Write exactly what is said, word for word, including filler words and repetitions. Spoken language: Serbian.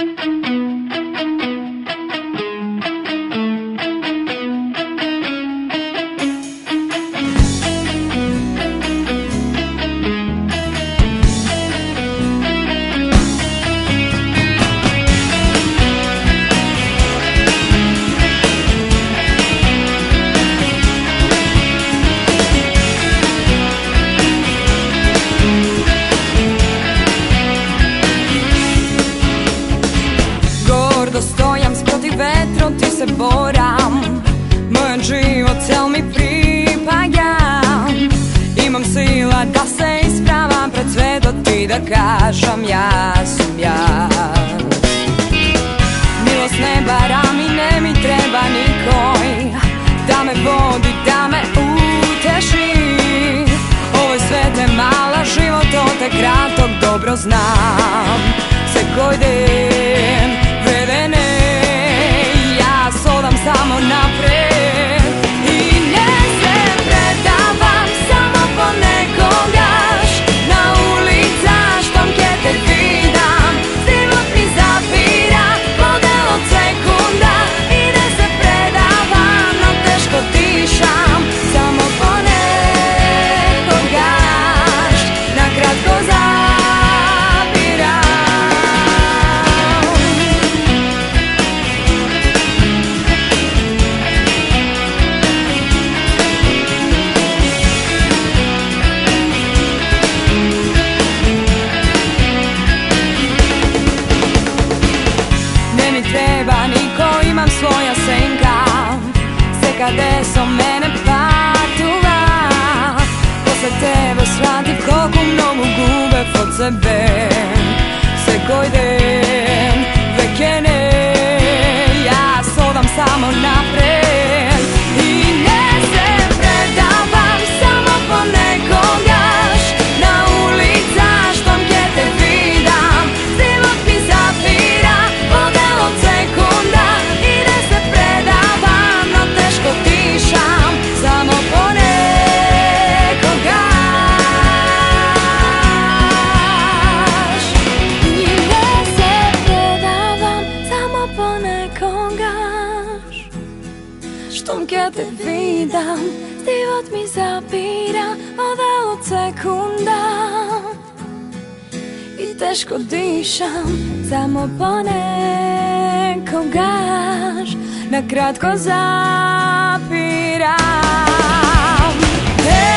Boram, moj život cel mi pripaja. Imam sila da se ispravam pred svetom ti da kažem ja sam ja. Milost ne bara mi, ne mi treba nikoj da me vodi, da me uteši. Ovo je svete mala, život od te kratok, dobro znam se koji den vedene. Sodam samo napred i ne se predavam samo ponekogaš na ulica štom ke te vidam. Život mi zapira model od sekunda i ne se predavam, no teško dišam samo ponekogaš na kratko zapiram. Treba niko, imam svoja senka, se kade so mene patuva. Posle tebe shvatim koliko mnogo gube od sebe se koji den vekene. Ja sodam samo napred i ne se predavam samo ponekogaš na ulica štom ke te vidam. Život mi zapira model od sekunda i ne se predavam, no teško dišam samo ponekogaš. I ne se predavam samo ponekogaš štom ke te vidam. Život mi zapira model od sekunda i teško dišam samo ponekogaš na kratko zapiram. Hey!